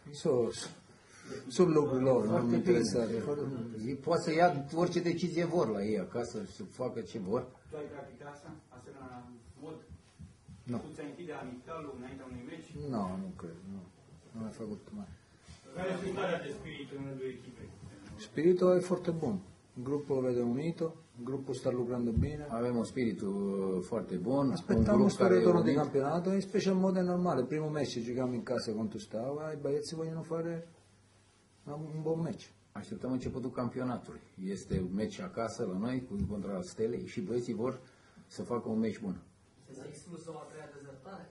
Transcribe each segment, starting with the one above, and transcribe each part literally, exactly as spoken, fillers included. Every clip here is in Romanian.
So, sunt lucruri lor, nu mă interesează. Ei poate să ia orice decizie vor la ei acasă, să facă ce vor. Tu ai practicat asta? Asemenea mod? Nu. Tu ți-ai închide amicalul înaintea unui meci? Nu, nu cred, nu. Nu am făcut mai. Care este starea de spirit în rândul echipei? Spiritul e foarte bun. Grupul vede unito, grupul sta lucrando bine. Avem un spirit foarte bun. Aspettăm questo ritorno di campionato, in special modo è normale. Primo match giochiamo in casa contro Stava, i băieții vogliono fare un buon match. Așteptăm începutul campionatului. Este un match acasă la noi cu contra Stelei și băieții vor să facă un match bun. S-a exclus o a treia dezertare?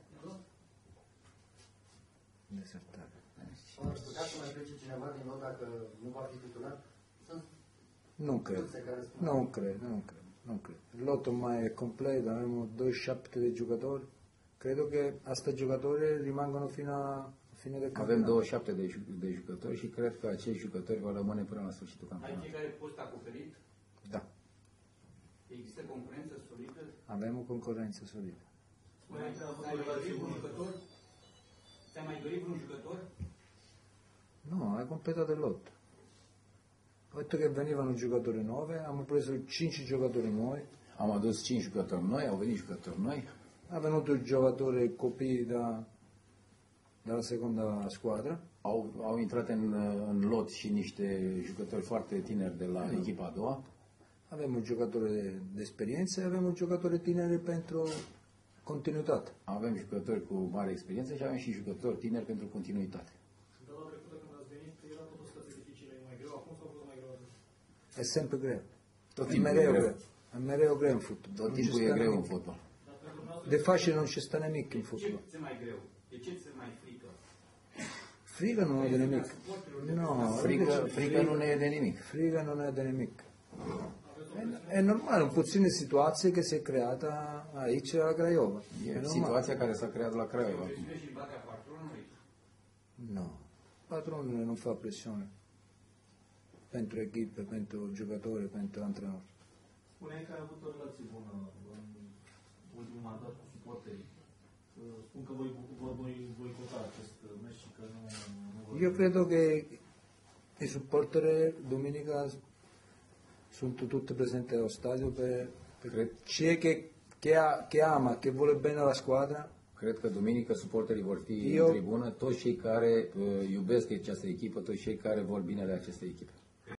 Desertare. Ar putea să mai plece cineva din nou dacă nu va fi titular? Nu cred, nu cred, nu cred, nu cred. Il lotto ormai è completo, abbiamo ventisette de giocatori. Credo che a sta giocatori rimangono fino a fine del campionato. Avem douăzeci și șapte de, de jucători și cred că acești jucători vor rămâne până la sfârșitul Ai campionatului. fiecare post acoperit? Da. Există concurență solidă? Avem o concorrență solidă. Ți-ai mai dorit un jucător? Ți-ai mai dorit un jucător? No, hai completato il lotto. Ho detto che venivano giocatori nuovi, abbiamo preso cinque giocatori nuovi. Am adus cinci jucători noi, au venit jucători noi. Ha venuto il giocatore Copì da, dalla seconda squadra. Au, au intrat în, în lot și niște jucători foarte tineri de la echipa a doua. Avem un giocatore di esperienza e avem un giocatore tineri pentru continuitate. Avem jucători cu mare experiență și avem și jucători tineri pentru continuitate. È sempre greu. Tot È timpul e mereu greu. greu. È mereu greu in football. Tot Non ci timpul e sta greu în nemic. fotbal. De facile non ci sta nemic in De ce football. ți-e mai greu? De ce ți-e mai frică? Friga non è di nemic. No, Frică, frică nu ne e de nimic. Friga non è di nemic. È, è normale, un puțin de situație che si è creata aici la Craiova. È E normale. situația care s-a creat la Craiova. Presiune și batea patronului? No, patronul non fa pressione. Pentru echipe, pentru giocatori, pentru antrenori. Spuneai că ai avut o relație bună în ultimul mandat cu suporterii. Spun că voi, voi, voi boicota acest meci și că nu, nu vor... Io credo che i supporter domenica sono tutti presenti allo stadio per, per chi è che, che, ha, che ama, che vuole bene alla squadra. Cred că duminică suporterii vor fi Eu- în tribună, toți cei care uh, iubesc această echipă, toți cei care vor binele acestei echipe.